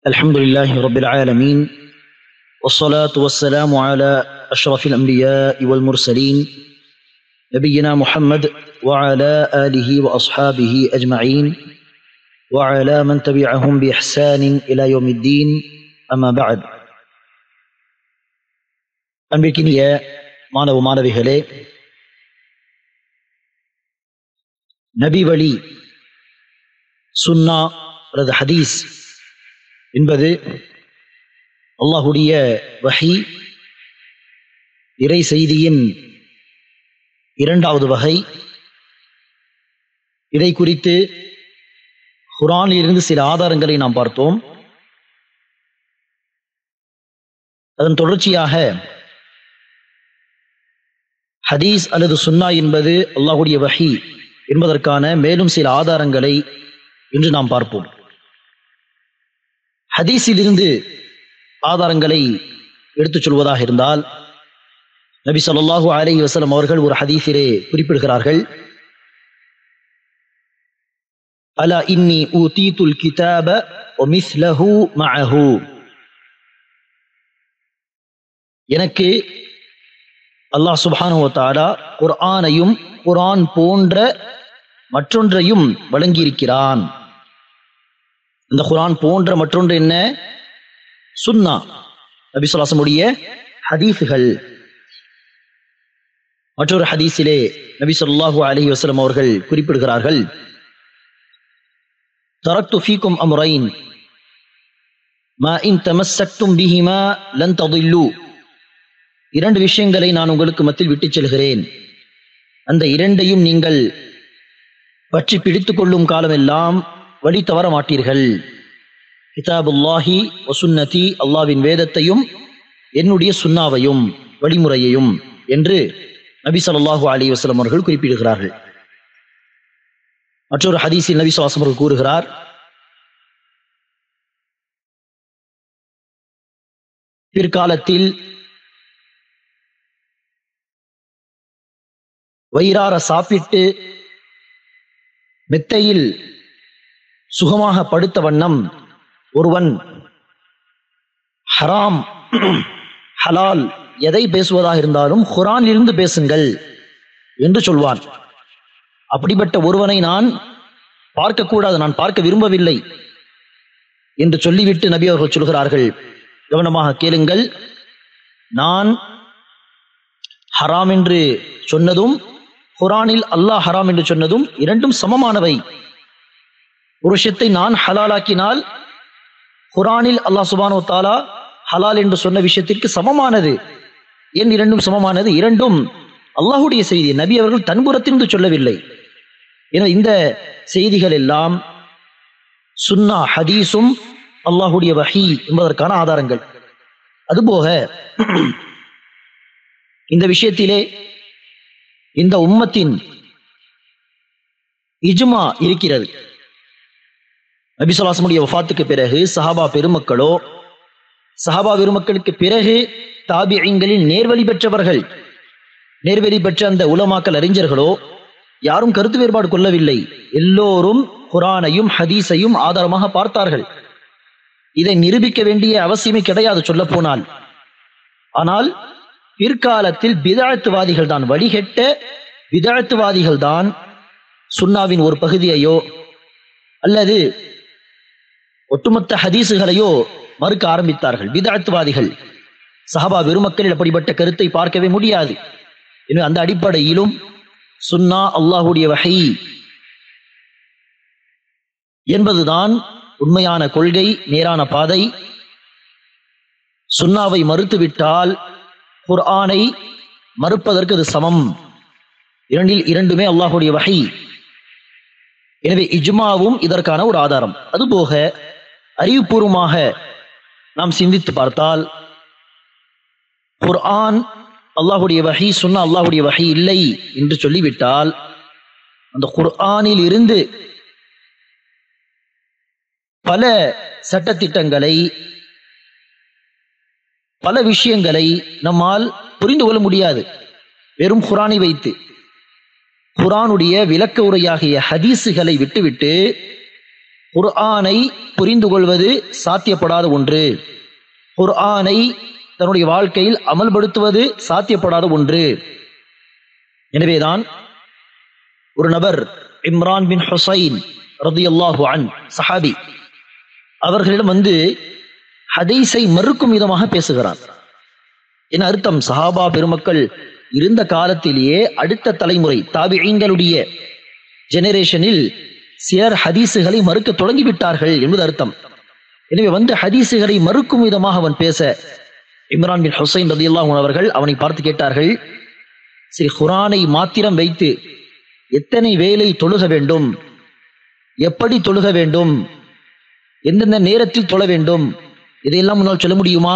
الحمد لله رب العالمين والصلاة والسلام على أشرف الأنبياء والمرسلين نبينا محمد وعلى آله وأصحابه أجمعين وعلى من تبعهم بإحسان إلى يوم الدين أما بعد அன்பிற்கினிய மாணவ மாணவிகளே, நபி வழி சுன்னா அல்லது ஹதீஸ் என்பது அல்லாஹுடைய வஹி, இறை செய்தியின் இரண்டாவது வகை. இதை குறித்து குர்ஆனில் இருந்து சில ஆதாரங்களை நாம் பார்த்தோம். அதன் தொடர்ச்சியாக ஹதீஸ் அல்லது சுன்னா என்பது அல்லாஹுடைய வஹி என்பதற்கான மேலும் சில ஆதாரங்களை இன்று நாம் பார்ப்போம். ஹதீஸில் இருந்து ஆதாரங்களை எடுத்துச் சொல்வதாக இருந்தால், நபி ஸல்லல்லாஹு அலைஹி வஸல்லம் அவர்கள் ஒரு ஹதீஸிலே குறிப்பிடுகிறார்கள், அலா இன்னி ஊதீதுல் கிதாப வ மிஸ்லஹு மஅஹு, எனக்கு அல்லாஹ் சுப்ஹானஹு வ தஆலா குர்ஆனையும் குர்ஆன் போன்ற மற்றொன்றையும் வழங்கியிருக்கிறான். இந்த குர்ஆன் போன்ற மற்றொன்று என்ன? சுன்னா, நபி ஸல்லல்லாஹு அலைஹி வஸல்லம் ஹதீஸ்கள். மற்றொரு ஹதீஸிலே நபி ஸல்லல்லாஹு அலைஹி வஸல்லம் அவர்கள் குறிப்பிடுகிறார்கள், தரக்து ஃபீக்கும் அம்ரைன் மா இன் தமஸ்ஸக்தும் பிஹிமா லன் ததில்லு, இரண்டு விஷயங்களை நான் உங்களுக்கு மத்தியில் விட்டுச் செல்கிறேன், அந்த இரண்டையும் நீங்கள் பற்றி பிடித்துக் கொள்ளும் காலமெல்லாம் வழி தவற மாட்டீர்கள். கிதாபுல்லாஹி வ சுன்னதி, அல்லாஹ்வின் வேதத்தையும் என்னுடைய சுன்னாவையும் வழிமுறையையும் என்று நபி ஸல்லல்லாஹு அலைஹி வஸல்லம் அவர்கள் குறிப்பிடுகிறார்கள். மற்றொரு ஹதீஸில் நபி ஸல்லல்லாஹு அலைஹி வஸல்லம் கூறுகிறார், பிற்காலத்தில் வயிறார சாப்பிட்டு மெத்தையில் சுகமாக படுத்த வண்ணம் ஒருவன் ஹராம் ஹலால் எதை பேசுவதாக இருந்தாலும் குர்ஆனில் இருந்து பேசுங்கள் என்று சொல்வான். அப்படிப்பட்ட ஒருவனை நான் பார்க்கக்கூடாது, நான் பார்க்க விரும்பவில்லை என்று சொல்லிவிட்டு நபி அவர்கள் சொல்கிறார்கள், கவனமாக கேளுங்கள், நான் ஹராம் என்று சொன்னதும் குர்ஆனில் அல்லாஹ் ஹராம் என்று சொன்னதும் இரண்டும் சமமானவை. ஒரு விஷயத்தை நான் ஹலாலாக்கினால் குர்ஆனில் அல்லாஹ் சுப்ஹானஹு வ தஆலா ஹலால் என்று சொன்ன விஷயத்திற்கு சமமானது. ஏன் இரண்டும் சமமானது? இரண்டும் அல்லாஹுடைய செய்தி, நபி அவர்கள் தன்புறத்திலிருந்து சொல்லவில்லை. எனவே இந்த செய்திகள் எல்லாம் சுன்னா ஹதீஸும் அல்லாஹுடைய வஹி என்பதற்கான ஆதாரங்கள். அதுபோக இந்த விஷயத்திலே இந்த உம்மத்தின் இஜ்மா இருக்கிறது. நபி ஸல்லல்லாஹு அலைஹி வஸல்லம் வஃபாத்துக்கு பிறகு சஹாபா பெருமக்களோ, சஹாபா பெருமக்களுக்கு பிறகு தாபிஈன்களில் நேர்வழி பெற்றவர்கள், நேர்வழி பெற்ற அந்த உலமாக்கள் அறிஞர்களோ யாரும் கருத்து வேறுபாடு கொள்ளவில்லை. எல்லோரும் குர்ஆனையும் ஹதீஸையும் ஆதாரமாக பார்த்தார்கள். இதை நிரூபிக்க வேண்டிய அவசியமே கிடையாது சொல்ல போனால். ஆனால் பிற்காலத்தில் பிதஅத்வாதிகள் தான், வழிகெட்ட பிதஅத்வாதிகள் தான் சுன்னாவின் ஒரு பகுதியையோ அல்லது ஒட்டுமொத்த ஹதீஸுகளையோ மறுக்க ஆரம்பித்தார்கள். பிதஅத்வாதிகள், சஹாபா பெருமக்களில் அப்படிப்பட்ட கருத்தை பார்க்கவே முடியாது. எனவே அந்த அடிப்படையிலும் சுன்னா அல்லாஹுடைய வஹி என்பதுதான் உண்மையான கொள்கை, நேரான பாதை. சுன்னாவை மறுத்துவிட்டால் குர்ஆனை மறுப்பதற்கு அது சமம். இரண்டுமே அல்லாஹுடைய வஹி. எனவே இஜ்மாவும் இதற்கான ஒரு ஆதாரம். அதுபோக அறிவுபூர்வமாக நாம் சிந்தித்து பார்த்தால், குர்ஆன் அல்லாஹுடைய வஹி, சுன்னா அல்லாஹுடைய வஹி இல்லை என்று சொல்லிவிட்டால் அந்த குர்ஆனில் இருந்து பல சட்டத்திட்டங்களை, பல விஷயங்களை நம்மால் புரிந்து கொள்ள முடியாது. வெறும் குர்ஆனை வைத்து, குர்ஆனுடைய விளக்க உரையாகிய ஹதீஸுகளை விட்டுவிட்டு குர்ஆனை புரிந்து கொள்வது சாத்தியப்படாத ஒன்று, குர்ஆனை தன்னுடைய வாழ்க்கையில் அமல்படுத்துவது சாத்தியப்படாத ஒன்று. எனவேதான் ஒரு நபர் இம்ரான் பின் ஹுசைன் ரலியல்லாஹு அன்ஹு சஹாபி, அவர்களிடம் வந்து ஹதீஸை மறுக்கும் விதமாக பேசுகிறார். என்ன அர்த்தம்? சஹாபா பெருமக்கள் இருந்த காலத்திலேயே அடுத்த தலைமுறை தாபிஈன்களுடைய ஜெனரேஷனில் சிலர் ஹதீஸுகளை மறுக்க தொடங்கிவிட்டார்கள் என்பது அர்த்தம். எனவே வந்து ஹதீஸுகளை மறுக்கும் விதமாக அவன் பேச இம்ரான் பின் ஹுசைன் ரலியல்லாஹு அன்ஹு அவர்கள் அவனை பார்த்து கேட்டார்கள், சரி, குர்ஆனை மாத்திரம் வைத்து எத்தனை வேளை தொழுக வேண்டும், எப்படி தொழுக வேண்டும், எந்தெந்த நேரத்தில் தொழ வேண்டும், இதையெல்லாம் முன்னால் சொல்ல முடியுமா?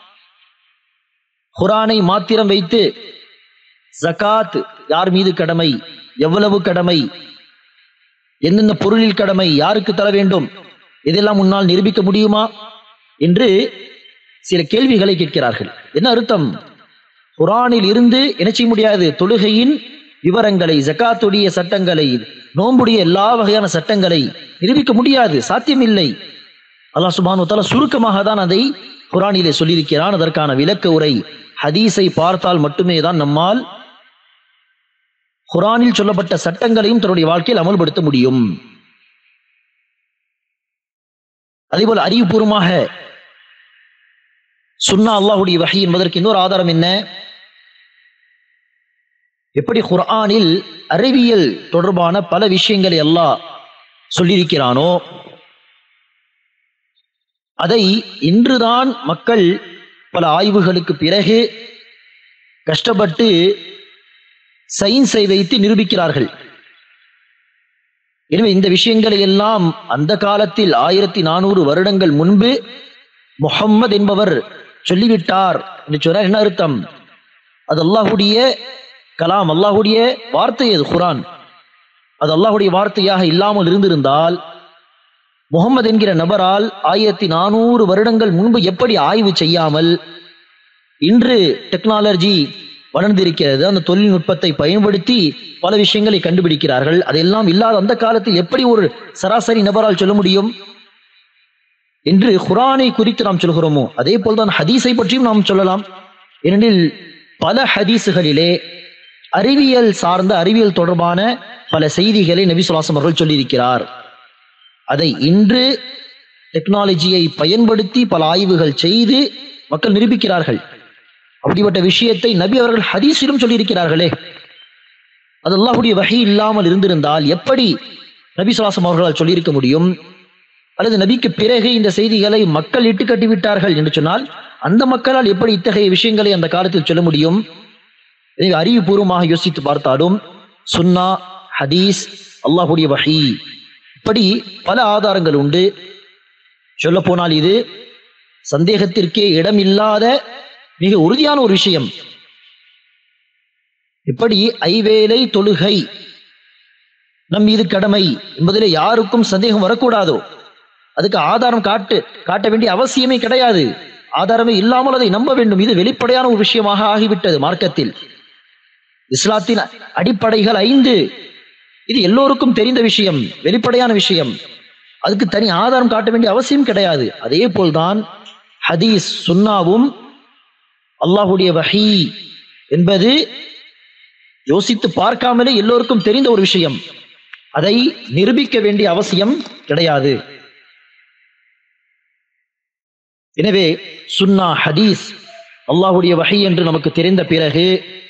குர்ஆனை மாத்திரம் வைத்து ஜகாத் யார் மீது கடமை, எவ்வளவு கடமை, எந்தெந்த பொருளில் கடமை, யாருக்கு தர வேண்டும், இதெல்லாம் முன்னால் நிரூபிக்க முடியுமா என்று சில கேள்விகளை கேட்கிறார்கள். என்ன அர்த்தம்? குர்ஆனில் இருந்து என்ன செய்ய முடியாது? தொழுகையின் விவரங்களை, ஜகாத்துடைய சட்டங்களை, நோன்புடைய எல்லா வகையான சட்டங்களை நிரூபிக்க முடியாது, சாத்தியமில்லை. அல்லாஹ் சுப்ஹானஹு வ தஆலா சுருக்கமாக தான் அதை குர்ஆனிலே சொல்லியிருக்கிறான். அதற்கான விளக்க உரை ஹதீஸை பார்த்தால் மட்டுமே தான் நம்மால் குர்ஆனில் சொல்லப்பட்ட சட்டங்களையும் தன்னுடைய வாழ்க்கையில் அமல்படுத்த முடியும். அதேபோல் அறிவுபூர்வமாக சுன்னா அல்லாஹ்வுடைய வஹி என்பதற்கு இன்னொரு ஆதாரம் என்ன? எப்படி குர்ஆனில் அறிவியல் தொடர்பான பல விஷயங்களை அல்லாஹ் சொல்லியிருக்கிறானோ, அதை இன்றுதான் மக்கள் பல ஆய்வுகளுக்கு பிறகு கஷ்டப்பட்டு சயின்ஸை வைத்து நிரூபிக்கிறார்கள். எனவே இந்த விஷயங்களை எல்லாம் அந்த காலத்தில் 1400 வருடங்கள் முன்பு முஹம்மது என்பவர் சொல்லிவிட்டார் என்று சொன்னார். என்ன அர்த்தம்? அது அல்லாஹ்வுடைய கலாம், அல்லாஹ்வுடைய வார்த்தை. அது குர்ஆன், அது அல்லாஹ்வுடைய வார்த்தையாக இல்லாமல் இருந்திருந்தால் முஹம்மது என்கிற நபரால் 1400 வருடங்கள் முன்பு எப்படி ஆய்வு செய்யாமல், இன்று டெக்னாலஜி வளர்ந்திருக்கிறது, அந்த தொழில்நுட்பத்தை பயன்படுத்தி பல விஷயங்களை கண்டுபிடிக்கிறார்கள், அதெல்லாம் இல்லாத அந்த காலத்தில் எப்படி ஒரு சராசரி நபரால் சொல்ல முடியும் என்று குர்ஆனை குறித்து நாம் சொல்கிறோமோ அதே போல்தான் ஹதீஸை பற்றியும் நாம் சொல்லலாம். ஏனெனில் பல ஹதீஸுகளிலே அறிவியல் சார்ந்த, அறிவியல் தொடர்பான பல செய்திகளை நபி ஸல்லல்லாஹு அலைஹி வஸல்லம் அவர்கள் சொல்லியிருக்கிறார். அதை இன்று டெக்னாலஜியை பயன்படுத்தி பல ஆய்வுகள் செய்து மக்கள் நிரூபிக்கிறார்கள். அப்படிப்பட்ட விஷயத்தை நபி அவர்கள் ஹதீஸிலும் சொல்லியிருக்கிறார்களே. அது அல்லாஹ்வுடைய வஹி இல்லாமல் இருந்திருந்தால் எப்படி நபி ஸல்லல்லாஹு அலைஹி வஸல்லம் அவர்களால் சொல்லியிருக்க முடியும்? அல்லது நபிக்கு பிறகு இந்த செய்திகளை மக்கள் இட்டு கட்டிவிட்டார்கள் என்று சொன்னால் அந்த மக்களால் எப்படி இத்தகைய விஷயங்களை அந்த காலத்தில் சொல்ல முடியும்? எனவே அறிவுபூர்வமாக யோசித்து பார்த்தாலும் சுன்னா, ஹதீஸ், அல்லாஹ்வுடைய வஹி, இப்படி பல ஆதாரங்கள் உண்டு. சொல்ல போனால் இது சந்தேகத்திற்கே இடமில்லாத மிக உறுதியான ஒரு விஷயம். இப்படி ஐவேளை தொழுகை நம் மீது கடமை என்பதிலே யாருக்கும் சந்தேகம் வரக்கூடாதோ, அதுக்கு ஆதாரம் காட்ட வேண்டிய அவசியமே கிடையாது. ஆதாரமே இல்லாமல் அதை நம்ப வேண்டும். இது வெளிப்படையான ஒரு விஷயமாக ஆகிவிட்டது மார்க்கத்தில். இஸ்லாத்தின் அடிப்படைகள் 5, இது எல்லோருக்கும் தெரிந்த விஷயம், வெளிப்படையான விஷயம். அதுக்கு தனி ஆதாரம் காட்ட வேண்டிய அவசியம் கிடையாது. அதே போல்தான் ஹதீஸ், சுன்னாவும் அல்லாஹ்வுடைய வஹி என்பது யோசித்து பார்க்காமலே எல்லோருக்கும் தெரிந்த ஒரு விஷயம். அதை நிரூபிக்க வேண்டிய அவசியம் கிடையாது. எனவே சுன்னா, ஹதீஸ், அல்லாஹ்வுடைய வஹி என்று நமக்கு தெரிந்த பிறகு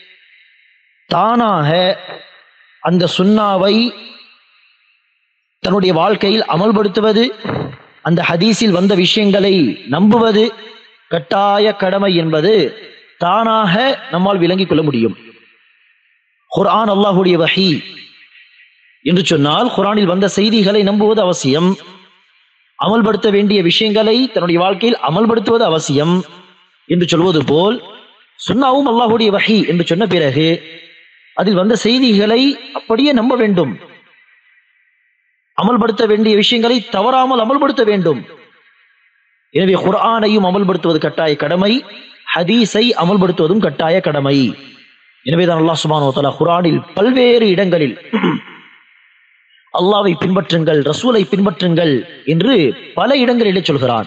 தானாக அந்த சுன்னாவை தன்னுடைய வாழ்க்கையில் அமல்படுத்துவது, அந்த ஹதீஸில் வந்த விஷயங்களை நம்புவது கட்டாய கடமை என்பது தானாக நம்மால் விளங்கிக் கொள்ள முடியும். குர்ஆன் அல்லாஹ்வுடைய வஹி என்று சொன்னால் குர்ஆனில் வந்த செய்திகளை நம்புவது அவசியம், அமல்படுத்த வேண்டிய விஷயங்களை தன்னுடைய வாழ்க்கையில் அமல்படுத்துவது அவசியம் என்று சொல்வது போல் சுன்னாவும் அல்லாஹ்வுடைய வஹி என்று சொன்ன பிறகு அதில் வந்த செய்திகளை அப்படியே நம்ப வேண்டும், அமல்படுத்த வேண்டிய விஷயங்களை தவறாமல் அமல்படுத்த வேண்டும். எனவே குர்ஆனையும் அமல்படுத்துவது கட்டாய கடமை, ஹதீஸை அமல்படுத்துவதும் கட்டாய கடமை. எனவேதான் அல்லாஹ் சுப்ஹானஹு வ தஆலா குர்ஆனில் பல்வேறு இடங்களில் அல்லாவை பின்பற்றுங்கள், ரசூலை பின்பற்றுங்கள் என்று பல இடங்களிலே சொல்கிறான்.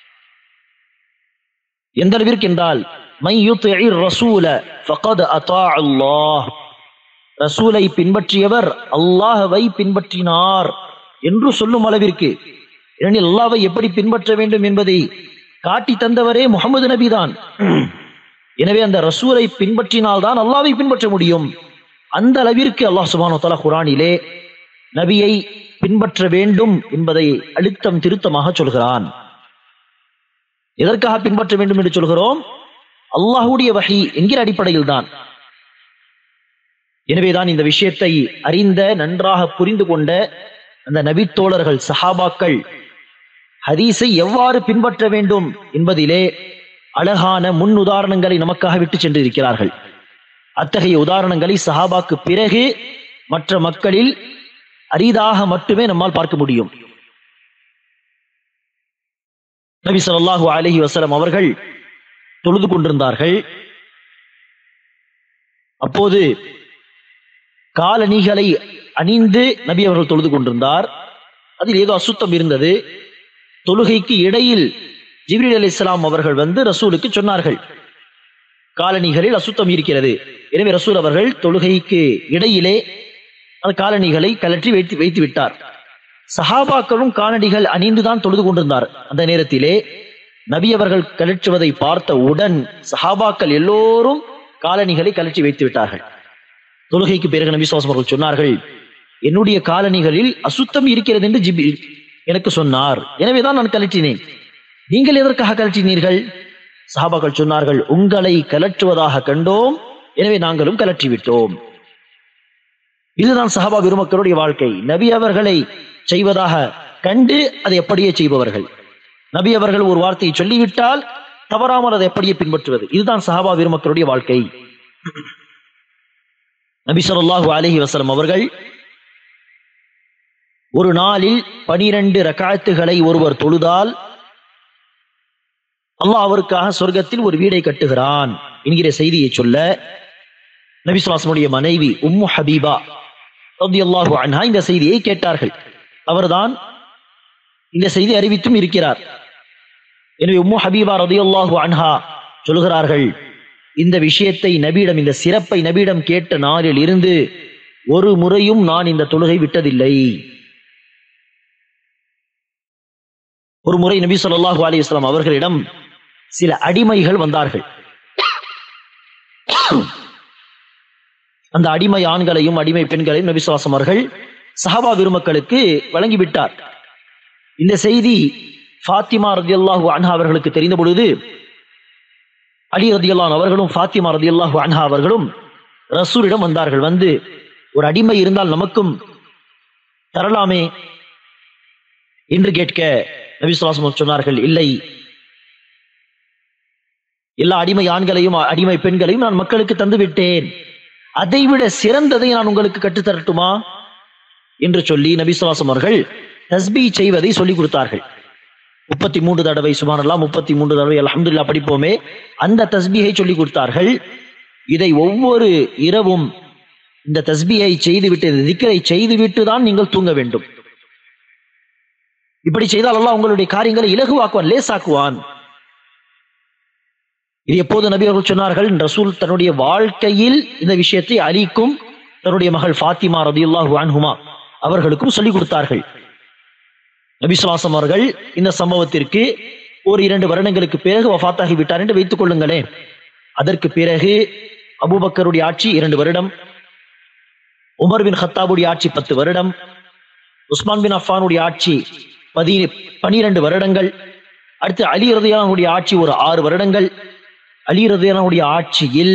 எந்த அளவிற்கு என்றால் மை யுத்திஇர் ரசூல ஃபகத் அத்தா அல்லாஹ், ரசூலை பின்பற்றியவர் அல்லாஹ்வை பின்பற்றினார் என்று சொல்லும் அளவிற்கு. ஏனெனில் அல்லாஹ்வை எப்படி பின்பற்ற வேண்டும் என்பதை காட்டி தந்தவரே முஹம்மது நபி தான். எனவே அந்த ரசூலை பின்பற்றினால்தான் அல்லாஹ்வை பின்பற்ற முடியும். அந்த அளவிற்கு அல்லாஹ் சுப்ஹானஹு வ தஆலா குர்ஆனிலே நபியை பின்பற்ற வேண்டும் என்பதை அழுத்தம் திருத்தமாக சொல்கிறான். எதற்காக பின்பற்ற வேண்டும் என்று சொல்கிறோம்? அல்லாஹ்வுடைய வஹி என்கிற அடிப்படையில் தான். எனவேதான் இந்த விஷயத்தை அறிந்த, நன்றாக புரிந்து கொண்ட அந்த நபித்தோழர்கள், சஹாபாக்கள் ஹதீஸை எவ்வாறு பின்பற்ற வேண்டும் என்பதிலே அழகான முன் உதாரணங்களை நமக்காக விட்டு சென்றிருக்கிறார்கள். அத்தகைய உதாரணங்களை சஹாபாக்கு பிறகு மற்ற மக்களில் அரிதாக மட்டுமே நம்மால் பார்க்க முடியும். நபி ஸல்லல்லாஹு அலைஹி வஸல்லம் அவர்கள் தொழுது கொண்டிருந்தார்கள். அப்போது காலணிகளை அணிந்து நபி அவர்கள் தொழுது கொண்டிருந்தார். அதில் ஏதோ அசுத்தம் இருந்தது. தொழுகைக்கு இடையில் ஜிப்ரீல் அலைஹிஸ்ஸலாம் அவர்கள் வந்து ரசூலுக்கு சொன்னார்கள், காலணிகளில் அசுத்தம் இருக்கிறது. எனவே ரசூல் அவர்கள் தொழுகைக்கு இடையிலே அந்த காலணிகளை கலற்றி வைத்து விட்டார். சஹாபாக்களும் காலணிகள் அணிந்துதான் தொழுது கொண்டிருந்தார். அந்த நேரத்திலே நபி அவர்கள் கலற்றுவதை பார்த்தவுடன் சஹாபாக்கள் எல்லோரும் காலணிகளை கலற்றி வைத்து விட்டார்கள். தொழுகைக்கு பிறகு நபி ஸல்லல்லாஹு அலைஹி வஸல்லம் அவர்கள் சொன்னார்கள், என்னுடைய காலணிகளில் அசுத்தம் இருக்கிறது என்று ஜிப்ரீல் எனக்கு சொன்னார், எனவேதான் நான் கலற்றினேன். நீங்கள் எதற்காக கலற்றினீர்கள்? சஹாபாக்கள் சொன்னார்கள், உங்களை கலற்றுவதாக கண்டோம், எனவே நாங்களும் கலற்றிவிட்டோம். இதுதான் சஹாபா பெருமக்களுடைய வாழ்க்கை. நபி அவர்களை செய்வதாக கண்டு அதை எப்படியே செய்பவர்கள். நபி அவர்கள் ஒரு வார்த்தையை சொல்லிவிட்டால் தவறாமல் அதை எப்படியே பின்பற்றுவது. இதுதான் சஹாபா பெருமக்களுடைய வாழ்க்கை. நபி ஸல்லல்லாஹு அலைஹி வஸல்லம் அவர்கள் ஒரு நாளில் 12 ரக்அத்துகளை ஒருவர் தொழுதால் அல்லாஹ் அவருக்காக சொர்க்கத்தில் ஒரு வீடை கட்டுகிறான் என்கிற செய்தியை சொல்ல நபி ஸல்லல்லாஹு அலைஹி வஸல்லம் மனைவி உம்மு ஹபீபா ரலியல்லாஹு அன்ஹா இந்த செய்தியை கேட்டார்கள். அவர்தான் இந்த செய்தி அறிவித்தும் இருக்கிறார். எனவே உம்மு ஹபீபா ரலியல்லாஹு அன்ஹா சொல்கிறார்கள், இந்த விஷயத்தை நபியிடம், இந்த சிறப்பை நபியிடம் கேட்ட நாளில் இருந்து ஒரு முறையும் நான் இந்த தொழுகை விட்டதில்லை. ஒரு முறை நபி ஸல்லல்லாஹு அலைஹி வஸல்லம் அவர்களிடம் சில அடிமைகள் வந்தார்கள். அந்த அடிமை ஆண்களையும் அடிமை பெண்களையும் நபி ஸல்லல்லாஹு அலைஹி வஸல்லம் அவர்கள் சஹாபா பெருமக்களுக்கு வழங்கிவிட்டார். இந்த செய்தி ஃபாத்திமா ரலியல்லாஹு அன்ஹா அவர்களுக்கு தெரிந்த பொழுது அலி ரலியல்லாஹு அவர்களும் ஃபாத்திமா ரலியல்லாஹு அன்ஹா அவர்களும் ரசூலிடம் வந்தார்கள். வந்து ஒரு அடிமை இருந்தால் நமக்கும் தரலாமே என்று கேட்க நபி ஸல்லல்லாஹு அலைஹி வஸல்லம் சொன்னார்கள், இல்லை, எல்லா அடிமை ஆண்களையும் அடிமை பெண்களையும் நான் மக்களுக்கு தந்து விட்டேன், அதைவிட சிறந்ததை நான் உங்களுக்கு கற்றுத்தரட்டுமா என்று சொல்லி நபி ஸல்லல்லாஹு அலைஹி வஸல்லம் அவர்கள் தஸ்பீஹ் செய்வதை சொல்லிக் கொடுத்தார்கள். 33 தடவை சுப்ஹானல்லாஹ், 33 தடவை அல்ஹம்துலில்லாஹ் படிப்போமே, அந்த தஸ்பீஹை சொல்லிக் கொடுத்தார்கள். இதை ஒவ்வொரு இரவும் இந்த தஸ்பீஹை செய்துவிட்டு, இந்த திக்ரை செய்துவிட்டு தான் நீங்கள் தூங்க வேண்டும். இப்படி செய்தால் அல்லாஹ் உங்களுடைய காரியங்களை இலகுவாக்குவான், லேசாக்குவான். இது எப்போது நபி அவர்கள் சொன்னார்கள்? ரசூல் தன்னுடைய வாழ்க்கையில் இந்த விஷயத்தை அலிக்கும் தன்னுடைய மகள் ஃபாத்திமா ரலியல்லாஹு அன்ஹுமா அவர்களுக்கும் சொல்லிக் கொடுத்தார்கள். நபி ஸல்லல்லாஹு அலைஹி வஸல்லம் அவர்கள் இந்த சம்பவத்திற்கு ஒரு 2 வருடங்களுக்கு பிறகு வஃபாத்தாகி விட்டார் என்று வைத்துக் கொள்ளுங்களேன். அதற்கு பிறகு அபூபக்கருடைய ஆட்சி 2 வருடம், உமர் பின் கத்தாபுடைய ஆட்சி 10 வருடம், உஸ்மான் பின் அஃபானுடைய ஆட்சி 12 வருடங்கள், அடுத்து அலி ரலியல்லாஹு அன்ஹுடைய ஆட்சி ஒரு 6 வருடங்கள். அலி ரலியல்லாஹு அன்ஹுடைய ஆட்சியில்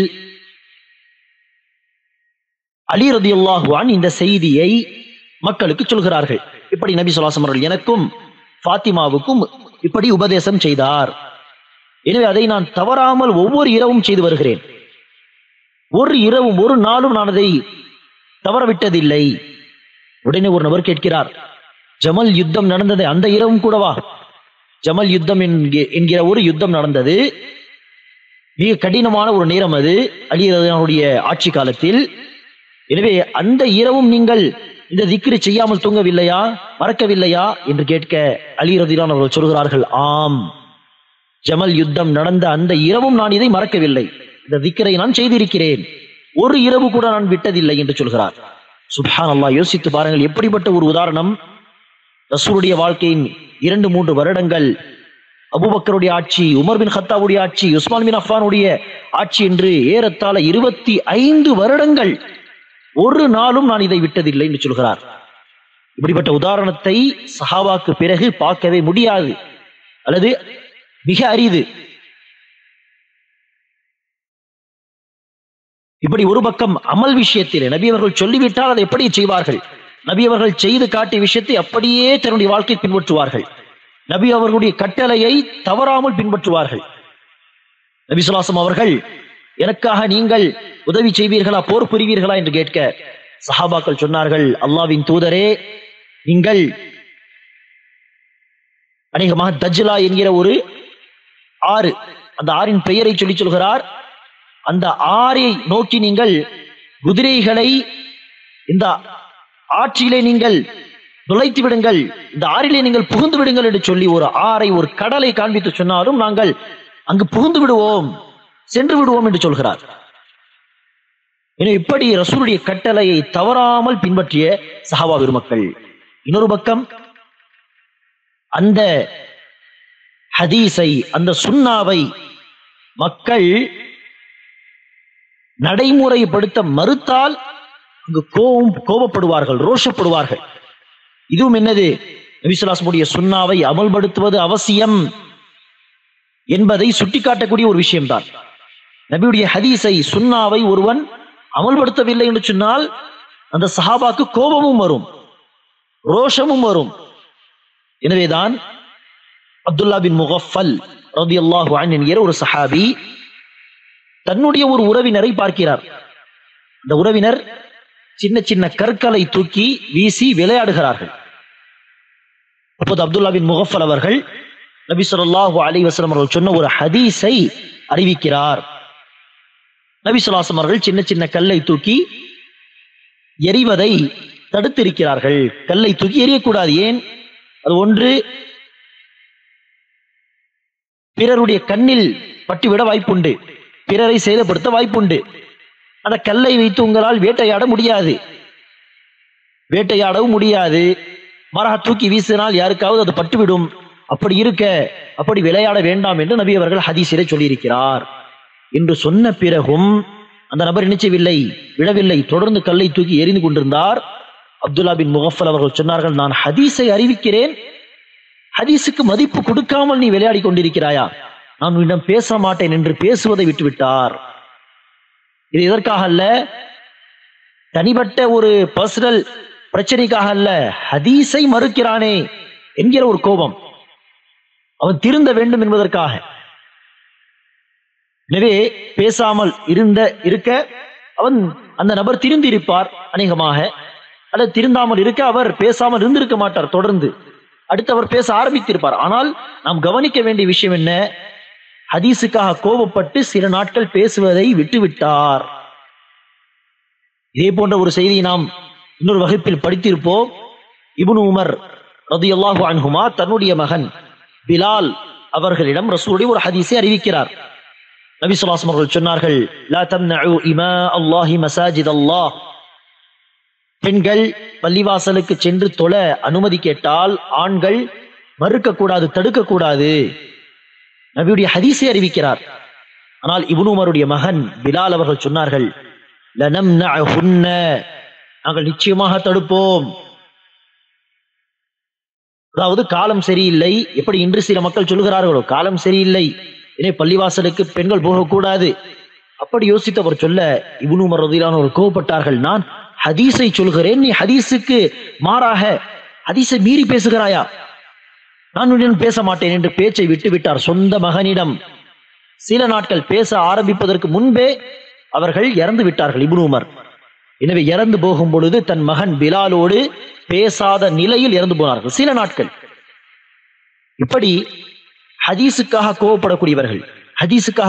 அலி ரலியல்லாஹு அன்ஹு இந்த செய்தியை மக்களுக்கு சொல்கிறார்கள். இப்படி நபி ஸல்லல்லாஹு அலைஹி வஸல்லம் அவர்கள் எனக்கும் ஃபாத்திமாவுக்கும் இப்படி உபதேசம் செய்தார். எனவே அதை நான் தவறாமல் ஒவ்வொரு இரவும் செய்து வருகிறேன். ஒரு இரவும் ஒரு நாளும் நான் அதை தவறவிட்டதில்லை. உடனே ஒரு நபர் கேட்கிறார், ஜமல் யுத்தம் நடந்தது அந்த இரவும் கூடவா? ஜமல் யுத்தம் என்கிற ஒரு யுத்தம் நடந்தது. மிக கடினமான ஒரு நேரம் அது அலி ரலியல்லாஹு அன்ஹுடைய ஆட்சி காலத்தில். எனவே அந்த இரவும் நீங்கள் இந்த திக்ரை செய்யாமல் தூங்கவில்லையா, மறக்கவில்லையா என்று கேட்க அலி ரலியல்லாஹு அன்ஹு அவர்கள் சொல்கிறார்கள், ஆம், ஜமல் யுத்தம் நடந்த அந்த இரவும் நான் இதை மறக்கவில்லை, இந்த திக்ரை நான் செய்திருக்கிறேன், ஒரு இரவு கூட நான் விட்டதில்லை என்று சொல்கிறார். சுப்ஹானல்லாஹ், யோசித்து பாருங்கள், எப்படிப்பட்ட ஒரு உதாரணம். ரசூலுடைய வாழ்க்கையின் 2-3 வருடங்கள், அபூபக்கருடைய ஆட்சி, உமர் பின் கத்தாவுடைய ஆட்சி, உஸ்மான் பின் அஃபானுடைய ஆட்சி என்று ஏறத்தாழ 25 வருடங்கள் ஒரு நாளும் நான் இதை விட்டதில்லை என்று சொல்கிறார். இப்படிப்பட்ட உதாரணத்தை சஹாபாக்கு பிறகு பார்க்கவே முடியாது, அல்லது மிக அரிது. இப்படி ஒரு பக்கம் அமல் விஷயத்தில் நபி அவர்கள் சொல்லிவிட்டால் அதை எப்படி செய்வார்கள், நபி அவர்கள் செய்து காட்டிய விஷயத்தை அப்படியே தன்னுடைய வாழ்க்கை பின்பற்றுவார்கள், நபி அவர்களுடைய கட்டளையை தவறாமல் பின்பற்றுவார்கள். நபி ஸல்லல்லாஹு அலைஹி வஸல்லம் அவர்கள், எனக்காக நீங்கள் உதவி செய்வீர்களா, போர் புரிவீர்களா என்று கேட்க சஹாபாக்கள் சொன்னார்கள், அல்லாஹ்வின் தூதரே, நீங்கள் அநேகமாக தஜ்லா என்கிற ஒரு ஆறு, அந்த ஆறின் பெயரை சொல்லி சொல்கிறார், அந்த ஆறை நோக்கி நீங்கள் குதிரைகளை இந்த ஆற்றிலே நீங்கள் நுழைத்து விடுங்கள், இந்த ஆறிலே நீங்கள் புகுந்து விடுங்கள் என்று சொல்லி ஒரு ஆறை, ஒரு கடலை காண்பித்து சொன்னாலும் நாங்கள் அங்கு புகுந்து விடுவோம், சென்று விடுவோம் என்று சொல்கிறார். இப்படி ரசூலுடைய கட்டளையை தவறாமல் பின்பற்றிய சஹாபா பெருமக்கள். இன்னொரு பக்கம் அந்த ஹதீஸை, அந்த சுன்னாவை மக்கள் நடைமுறைப்படுத்த மறுத்தால் அங்கு கோபப்படுவார்கள், ரோஷப்படுவார்கள். இதுவும் என்னது, நபி ஸல்லல்லாஹு அலைஹி வஸல்லம் சுன்னாவை அமல்படுத்துவது அவசியம் என்பதை சுட்டிக்காட்டக்கூடிய ஒரு விஷயம்தான். நபியுடைய ஹதீஸை, சுன்னாவை ஒருவன் அமல்படுத்தவில்லை என்று சொன்னால் அந்த சஹாபாக்கு கோபமும் வரும், ரோஷமும் வரும். எனவேதான் அப்துல்லா பின் முகஃபல் ரலியல்லாஹு அன்ஹு என்கிற ஒரு சஹாபி தன்னுடைய ஒரு உறவினரை பார்க்கிறார். அந்த உறவினர் சின்ன சின்ன கற்களை தூக்கி வீசி விளையாடுகிறார்கள். அப்போது அப்துல்லா பின் முகஃபல் அவர்கள் நபி ஸல்லல்லாஹு அலைஹி வஸல்லம் அவர்கள் சொன்ன ஒரு ஹதீஸை அறிவிக்கிறார். நபி ஸல்லல்லாஹு அலைஹி வஸல்லம் அவர்கள் சின்ன சின்ன கல்லை தூக்கி எறிவதை தடுத்திருக்கிறார்கள். கல்லை தூக்கி எறியக்கூடாது. ஏன்? அது ஒன்று, பிறருடைய கண்ணில் பட்டுவிட வாய்ப்புண்டு, பிறரை சேதப்படுத்த வாய்ப்புண்டு. அந்த கல்லை வைத்து உங்களால் வேட்டையாட முடியாது, வேட்டையாடவும் முடியாது. மரக தூக்கி வீசினால் யாருக்காவது அது பட்டுவிடும். அப்படி இருக்க அப்படி விளையாட வேண்டாம் என்று நபி அவர்கள் ஹதீஸிலே சொல்லியிருக்கிறார் என்று சொன்ன பிறகும் அந்த நபர் நினைச்சவில்லை, விடவில்லை, தொடர்ந்து கல்லை தூக்கி எறிந்து கொண்டிருந்தார். அப்துல்லா பின் முகஃபல் அவர்கள் சொன்னார்கள், நான் ஹதீஸை அறிவிக்கிறேன், ஹதீஸுக்கு மதிப்பு கொடுக்காமல் நீ விளையாடி கொண்டிருக்கிறாயா, நான் உன்னிடம் பேச மாட்டேன் என்று பேசுவதை விட்டுவிட்டார். இது எதற்காக அல்ல, தனிப்பட்ட ஒரு பர்சனல் பிரச்சனைக்காக அல்ல, ஹதீஸை மறுக்கிறானே என்கிற ஒரு கோபம், அவன் திருந்த வேண்டும் என்பதற்காக. எனவே பேசாமல் இருக்க அவன், அந்த நபர் திருந்தி இருப்பார் அநேகமாக, அல்லது திருந்தாமல் இருக்க அவர் பேசாமல் இருந்திருக்க மாட்டார், தொடர்ந்து அடுத்து அவர் பேச ஆரம்பித்திருப்பார். ஆனால் நாம் கவனிக்க வேண்டிய விஷயம் என்ன, ஹதீஸுக்காக கோபப்பட்டு சில நாட்கள் பேசுவதை விட்டுவிட்டார். இதே போன்ற ஒரு செய்தியை நாம் இன்னொரு வகுப்பில் படித்திருப்போம். இப்னு உமர் ரலியல்லாஹு அன்ஹுமா தன்னுடைய மகன் பிலால் அவர்களிடம் ரசூலுடைய ஒரு ஹதீஸை அறிவிக்கிறார். நபி ஸல்லல்லாஹு அலைஹி வஸல்லம் அவர்கள் சொன்னார்கள், லா தம்னஉ இமா அல்லாஹி மசாஜித் அல்லாஹ், பெண்கள் பள்ளிவாசலுக்கு சென்று தொழ அனுமதி கேட்டால் ஆண்கள் மறுக்க கூடாது, தடுக்க கூடாது. நபியுடைய ஹதீஸை அறிவிக்கிறார். ஆனால் இப்னு உமருடைய மகன் பிலால் அவர்கள் சொன்னார்கள், லனம்னஅஹுன்ன, நாங்கள் நிச்சயமாக தடுப்போம். அதாவது காலம் சரியில்லை, எப்படி இன்று சில மக்கள் சொல்கிறார்களோ காலம் சரியில்லை, எனவே பள்ளிவாசலுக்கு பெண்கள் போகக்கூடாது. அப்படி யோசித்தவர் சொல்ல இப்னு உமர் ரலியல்லாஹு அன்ஹு கோபப்பட்டார்கள், நான் ஹதீஸை சொல்கிறேன், நீ ஹதீஸுக்கு மாறாக ஹதீஸை மீறி பேசுகிறாயா, நான் உன்னிடம் பேச மாட்டேன் என்று பேச்சை விட்டு விட்டார். சொந்த மகனிடம் சில நாட்கள் பேச ஆரம்பிப்பதற்கு முன்பே அவர்கள் இறந்து விட்டார்கள் இப்னு உமர். எனவே இறந்து போகும் பொழுது தன் மகன் பிலாலோடு பேசாத நிலையில் இறந்து போனார்கள் சில நாட்கள். இப்படி ஹதீஸுக்காக கோபப்படக்கூடியவர்கள், ஹதீஸுக்காக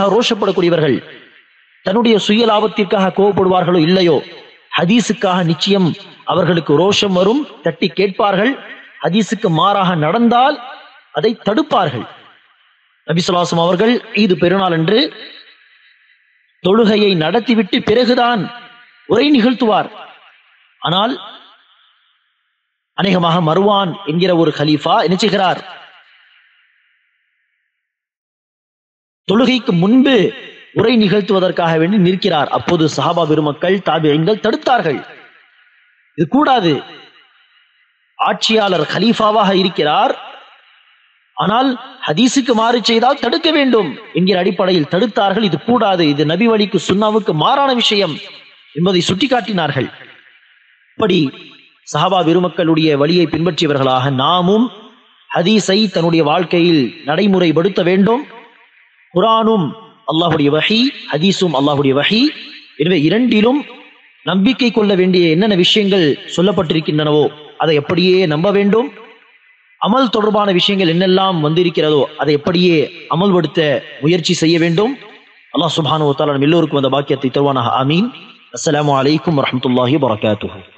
ரோஷப்படக்கூடியவர்கள் தன்னுடைய சுய லாபத்திற்காக கோபப்படுவார்களோ இல்லையோ, ஹதீஸுக்காக நிச்சயம் அவர்களுக்கு ரோஷம் வரும், தட்டி கேட்பார்கள். ஹதீஸுக்கு மாறாக நடந்தால் அதை தடுப்பார்கள். நபி ஸல்லல்லாஹு அலைஹி வஸல்லம் அவர்கள் ஈது பெருநாள் என்று தொழுகையை நடத்திவிட்டு பிறகுதான் உரை நிகழ்த்துவார். ஆனால் அநேகமாக மர்வான் என்கிற ஒரு கலீஃபா என்ன செய்கிறார், தொழுகைக்கு முன்பு உரை நிகழ்த்துவதற்காக வேண்டி நிற்கிறார். அப்போது சஹாபா பெருமக்கள், தாபிஈன்கள் தடுத்தார்கள். இது கூடாது, ஆட்சியாளர் கலீஃபாவாக இருக்கிறார், ஆனால் ஹதீஸுக்கு மாறு செய்தால் தடுக்க வேண்டும் என்கிற அடிப்படையில் தடுத்தார்கள். இது கூடாது, இது நபி வழிக்கு சுன்னாவுக்கு மாறான விஷயம் என்பதை சுட்டிக்காட்டினார்கள். இப்படி சஹாபா பெருமக்களுடைய வழியை பின்பற்றியவர்களாக நாமும் ஹதீஸை தன்னுடைய வாழ்க்கையில் நடைமுறைப்படுத்த வேண்டும். குர்ஆனும் அல்லாஹ்வுடைய வஹி, ஹதீஸும் அல்லாஹ்வுடைய வஹி. எனவே இரண்டிலும் நம்பிக்கை கொள்ள வேண்டிய என்னென்ன விஷயங்கள் சொல்லப்பட்டிருக்கின்றனவோ அதை அப்படியே நம்ப வேண்டும். அமல் தொடர்பான விஷயங்கள் என்னெல்லாம் வந்திருக்கிறதோ அதை எப்படியே அமல்படுத்த முயற்சி செய்ய வேண்டும். அல்லாஹ் சுப்ஹானஹு வ தஆலா நம் எல்லோருக்கும் அந்த பாக்கியத்தை தருவானாக. ஆமீன். அஸ்ஸலாமு அலைக்கும் வரஹ்மத்துல்லாஹி வபரகாத்துஹு.